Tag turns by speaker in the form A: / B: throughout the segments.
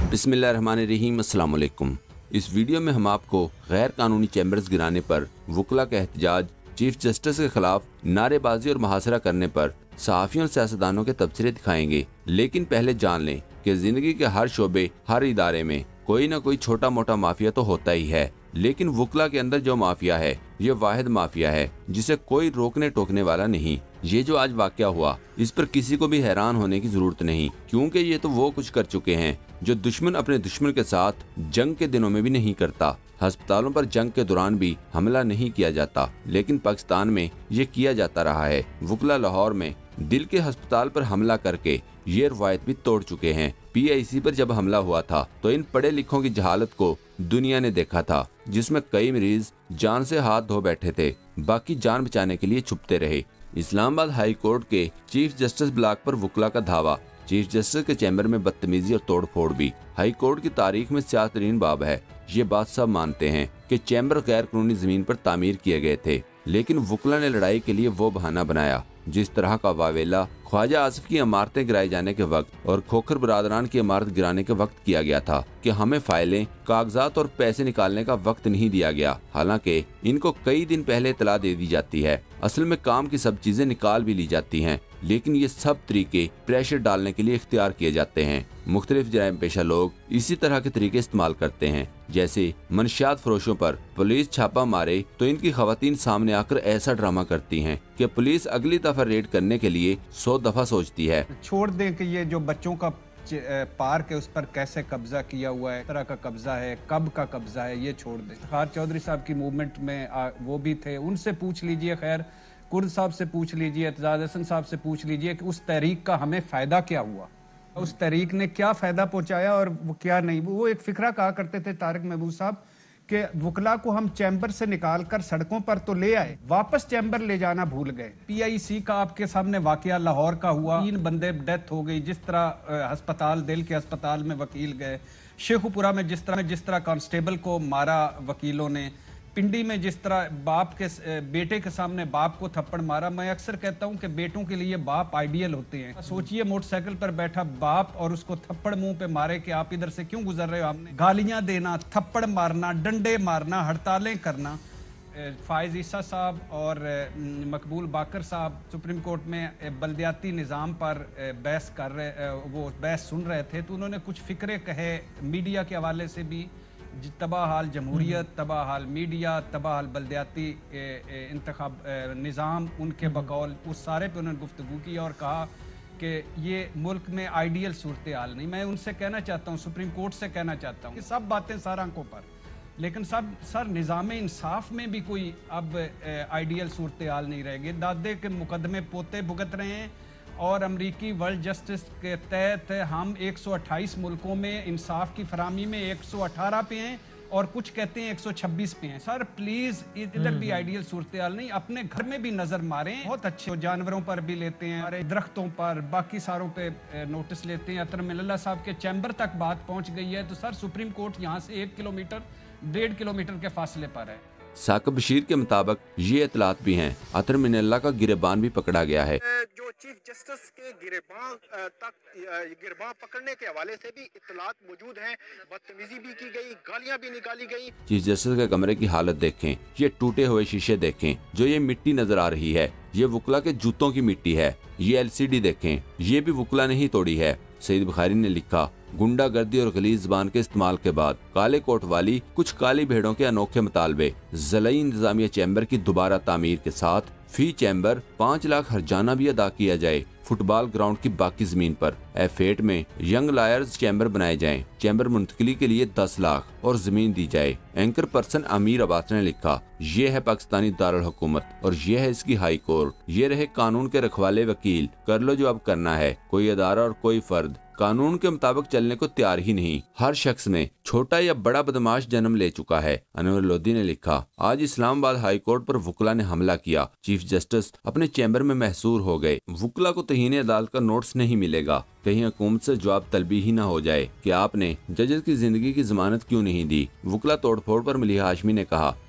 A: बिस्मिल्लाहिर्रहमानिर्रहीम, अस्सलाम वालेकुम। इस वीडियो में हम आपको गैर कानूनी चैम्बर्स गिराने पर वकला का एहतजाज, चीफ जस्टिस के खिलाफ नारेबाजी और मुहासरा करने पर सहाफ़ियों और सियासतदानों के तबसरे दिखाएंगे। लेकिन पहले जान लें कि जिंदगी के हर शोबे, हर इदारे में कोई ना कोई छोटा मोटा माफिया तो होता ही है। लेकिन वकला के अंदर जो माफिया है, ये वाहिद माफिया है जिसे कोई रोकने टोकने वाला नहीं। ये जो आज वाकया हुआ, इस पर किसी को भी हैरान होने की जरूरत नहीं, क्योंकि ये तो वो कुछ कर चुके हैं जो दुश्मन अपने दुश्मन के साथ जंग के दिनों में भी नहीं करता। अस्पतालों पर जंग के दौरान भी हमला नहीं किया जाता, लेकिन पाकिस्तान में ये किया जाता रहा है। वकला लाहौर में दिल के अस्पताल पर हमला करके ये रवायत भी तोड़ चुके हैं। PIC पर जब हमला हुआ था तो इन पढ़े लिखों की जहालत को दुनिया ने देखा था, जिसमें कई मरीज जान से हाथ धो बैठे थे, बाकी जान बचाने के लिए छुपते रहे। इस्लामाबाद हाई कोर्ट के चीफ जस्टिस ब्लॉक पर वकला का धावा, चीफ जस्टिस के चैम्बर में बदतमीजी और तोड़फोड़ भी हाई कोर्ट की तारीख में सियासतरीन बाब है। ये बात सब मानते हैं कि चैम्बर गैर कानूनी जमीन पर तामीर किए गए थे, लेकिन वकला ने लड़ाई के लिए वो बहाना बनाया जिस तरह का वावेला ख्वाजा आसिफ की इमारतें गिराए जाने के वक्त और खोखर बरादरान की इमारत गिराने के वक्त किया गया था कि हमें फाइलें, कागजात और पैसे निकालने का वक्त नहीं दिया गया। हालांकि इनको कई दिन पहले इतला दे दी जाती है। असल में काम की सब चीजें निकाल भी ली जाती हैं, लेकिन ये सब तरीके प्रेशर डालने के लिए इख्तियार किए जाते हैं। मुख्तलिफ जराइम पेशा लोग इसी तरह के तरीके इस्तेमाल करते हैं। जैसे मंशियात फरोशों पर पुलिस छापा मारे तो इनकी खवातीन सामने आकर ऐसा ड्रामा करती हैं कि पुलिस अगली दफा रेड करने के लिए 100 दफा सोचती है।
B: छोड़ दें कि ये जो बच्चों का पार्क है उस पर कैसे कब्जा किया हुआ है, तरह का कब्जा है, कब का कब्जा है, ये छोड़ दें। खार चौधरी साहब की मूवमेंट में वो भी थे, उनसे पूछ लीजिए, खैर कुर्द साहब से पूछ लीजिए, एतजाज हसन साहब से पूछ लीजिए कि उस तहरीक का हमें फ़ायदा क्या हुआ, उस तहरीक ने क्या फ़ायदा पहुंचाया और वो क्या नहीं। वो एक फ़िक्रा कहा करते थे तारिक महबूब साहब कि वकला को हम चैम्बर से निकाल कर सड़कों पर तो ले आए, वापस चैम्बर ले जाना भूल गए। PIC का आपके सामने वाकया लाहौर का हुआ, 3 बंदे डेथ हो गई, जिस तरह अस्पताल, दिल के अस्पताल में वकील गए, शेखुपुरा में जिस तरह कांस्टेबल को मारा वकीलों ने, पिंडी में जिस तरह बाप के बेटे के सामने बाप को थप्पड़ मारा। मैं अक्सर कहता हूं कि बेटों के लिए बाप आइडियल होते हैं। सोचिए मोटरसाइकिल पर बैठा बाप और उसको थप्पड़ मुंह पे मारे कि आप इधर से क्यों गुजर रहे हो। हमने गालियां देना, थप्पड़ मारना, डंडे मारना, हड़तालें करना। फायज ईसा साहब और मकबूल बाकर साहब सुप्रीम कोर्ट में बल्दियाती निज़ाम पर बहस कर रहे, वो बहस सुन रहे थे, तो उन्होंने कुछ फिक्रे कहे मीडिया के हवाले से भी, तबाह हाल जमहूरियत, तबाह हाल मीडिया, तबाह हाल बल्दियाती इंतखाब निज़ाम, उनके बकौल उस सारे पे उन्होंने गुफ्तगू की और कहा कि ये मुल्क में आइडियल सूरत हाल नहीं। मैं उनसे कहना चाहता हूँ, सुप्रीम कोर्ट से कहना चाहता हूँ कि सब बातें सर आंखों पर, लेकिन सब सर निज़ाम इंसाफ में भी कोई अब आइडियल सूरत हाल नहीं रहेगी। दादे के मुकदमे पोते भुगत रहे हैं और अमरीकी वर्ल्ड जस्टिस के तहत हम 128 मुल्कों में इंसाफ की फरामी में 118 पे हैं और कुछ कहते हैं 126 पे हैं। सर प्लीज इधर भी आइडियल सूरत हाल नहीं, अपने घर में भी नजर मारें। बहुत अच्छे जानवरों पर भी लेते हैं, हमारे दरख्तों पर, बाकी सारों पे नोटिस लेते हैं। अतरमिल्ला साहब के चैम्बर तक बात पहुंच गई है, तो सर सुप्रीम कोर्ट यहाँ से 1 किलोमीटर 1.5 किलोमीटर के फासले पर है।
A: साकिब बशीर के मुताबिक ये इतलात भी हैं, अतर मिनल्ला का गिरबान भी पकड़ा गया है।
C: जो चीफ जस्टिस के गिरबान पकड़ने के हवाले से भी इतलात मौजूद हैं, बदतमीजी भी की गई, गालियां भी निकाली गई।
A: चीफ जस्टिस के कमरे की हालत देखें, ये टूटे हुए शीशे देखें, जो ये मिट्टी नजर आ रही है ये वकला के जूतों की मिट्टी है। ये LCD देखें, ये भी वकला ने ही तोड़ी है। सईद बुखारी ने लिखा, गुंडागर्दी और गलीज जुबान के इस्तेमाल के बाद काले कोट वाली कुछ काली भेड़ों के अनोखे मुतालबे, ज़लई इंतजामिया चैम्बर की दोबारा तामीर के साथ फी चैम्बर 5 लाख हर्जाना भी अदा किया जाए, फुटबॉल ग्राउंड की बाकी जमीन पर F8 में यंग लायर्स चैम्बर बनाए जाएं, चैम्बर मुंतकली के लिए 10 लाख और जमीन दी जाए। एंकर पर्सन अमीर अब्बास ने लिखा, ये है पाकिस्तानी दारुल हुकूमत और ये है इसकी हाई कोर्ट, ये रहे कानून के रखवाले वकील, कर लो जो अब करना है। कोई अदारा और कोई फर्द कानून के मुताबिक चलने को तैयार ही नहीं। हर शख्स में छोटा या बड़ा बदमाश जन्म ले चुका है। अनवर लोधी ने लिखा, आज इस्लामाबाद हाई कोर्ट पर वकला ने हमला किया, चीफ जस्टिस अपने चैम्बर में महसूर हो गए। वकला को तहीन अदालत का नोटिस नहीं मिलेगा, कहीं हुकूमत से जवाब तलबी ही न हो जाए कि आपने जजेस की जिंदगी की जमानत क्यों नहीं दी। वकला तोड़फोड़ पर मलीहा हाशमी ने कहा,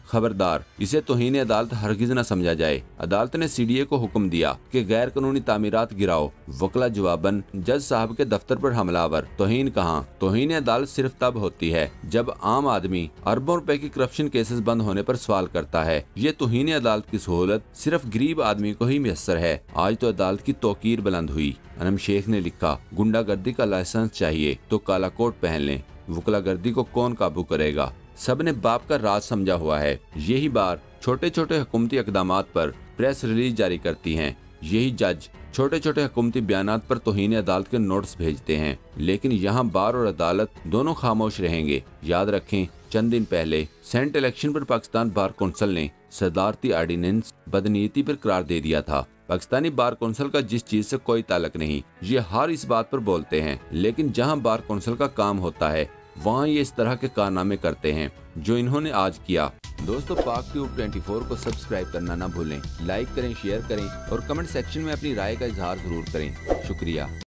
A: खबरदार, इसे तौहीन अदालत हरगिज न समझा जाए। अदालत ने CDA को हुक्म दिया कि गैर कानूनी तामीरात गिराओ। वकला जवाबन, जज साहब के दफ्तर पर हमलावर। तौहीन कहाँ? तौहीन अदालत सिर्फ तब होती है जब आम आदमी अरबों रुपए की करप्शन केसेस बंद होने पर सवाल करता है। ये तौहीन अदालत की सहूलत सिर्फ गरीब आदमी को ही मैसर है। आज तो अदालत की तौकीर बुलंद हुई। अनम शेख ने लिखा, गुंडागर्दी का लाइसेंस चाहिए तो काला कोट पहन लें। वकला गर्दी को कौन काबू करेगा? सब ने बाप का राज समझा हुआ है। यही बार छोटे छोटे हुकूमती इक़दामात पर प्रेस रिलीज जारी करती हैं। यही जज छोटे छोटे हुकूमती बयानात पर तौहीन अदालत के नोट्स भेजते हैं। लेकिन यहाँ बार और अदालत दोनों खामोश रहेंगे। याद रखें, चंद दिन पहले सेंट इलेक्शन पर पाकिस्तान बार कौंसिल ने सदारती आर्डिनेंस बदनीयती पर करार दे दिया था। पाकिस्तानी बार कौंसिल का जिस चीज से कोई ताल्लुक नहीं, ये हर इस बात पर बोलते हैं। लेकिन जहाँ बार कौंसिल का काम होता है वहाँ ये इस तरह के कारनामे करते हैं जो इन्होंने आज किया। दोस्तों, पाक ट्यूब 24 को सब्सक्राइब करना ना भूलें। लाइक करें, शेयर करें और कमेंट सेक्शन में अपनी राय का इजहार जरूर करें। शुक्रिया।